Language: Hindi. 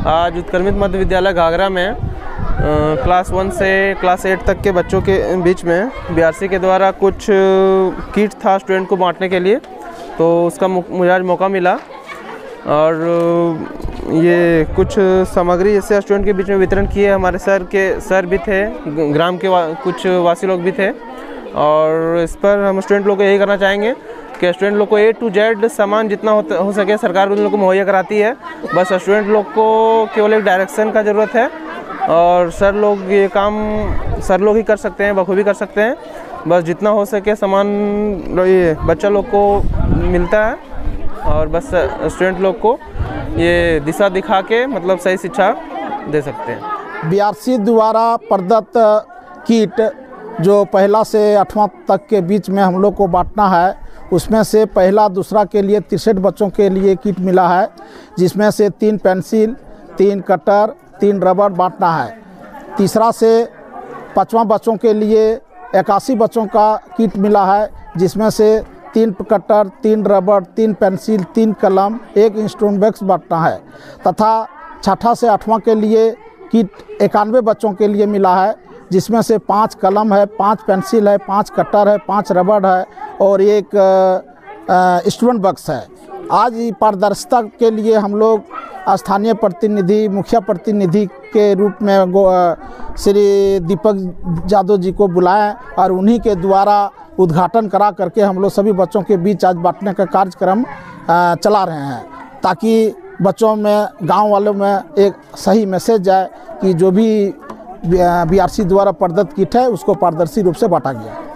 आज उत्क्रमित मध्य विद्यालय घाघरा में क्लास 1 से क्लास 8 तक के बच्चों के बीच में बीआरसी के द्वारा कुछ किट था स्टूडेंट को बांटने के लिए, तो उसका मुझे आज मौका मिला और ये कुछ सामग्री जैसे स्टूडेंट के बीच में वितरण किए। हमारे सर भी थे, ग्राम के कुछ वासी लोग भी थे और इस पर हम स्टूडेंट लोग को यही करना चाहेंगे कि स्टूडेंट लोग को A to Z सामान जितना हो सके सरकार उन लोग को मुहैया कराती है। बस स्टूडेंट लोग को केवल एक डायरेक्शन का ज़रूरत है और सर लोग ये काम सर लोग ही कर सकते हैं, बखूबी कर सकते हैं। बस जितना हो सके सामान ये बच्चा लोग को मिलता है और बस स्टूडेंट लोग को ये दिशा दिखा के मतलब सही शिक्षा दे सकते हैं। बीआरसी द्वारा प्रदत्त किट जो पहला से 8वां तक के बीच में हम लोग को बांटना है, उसमें से पहला दूसरा के लिए 63 बच्चों के लिए किट मिला है, जिसमें से 3 पेंसिल, 3 कटर, 3 रबड़ बांटना है। तीसरा से 5वां बच्चों के लिए 81 बच्चों का किट मिला है, जिसमें से 3 कटर, 3 रबड़, 3 पेंसिल, 3 कलम, 1 इंस्ट्रूमेंट बॉक्स बांटना है। तथा छठा से 8वां के लिए किट 91 बच्चों के लिए मिला है, जिसमें से 5 कलम है, 5 पेंसिल है, 5 कटर है, 5 रबड़ है और 1 इंस्ट्रूमेंट बॉक्स है। आज पारदर्शिता के लिए हम लोग स्थानीय प्रतिनिधि, मुखिया प्रतिनिधि के रूप में श्री दीपक यादव जी को बुलाएं और उन्हीं के द्वारा उद्घाटन करा करके हम लोग सभी बच्चों के बीच आज बांटने का कार्यक्रम चला रहे हैं, ताकि बच्चों में, गांव वालों में एक सही मैसेज जाए कि जो भी बीआरसी द्वारा प्रदत्त किट है उसको पारदर्शी रूप से बांटा गया।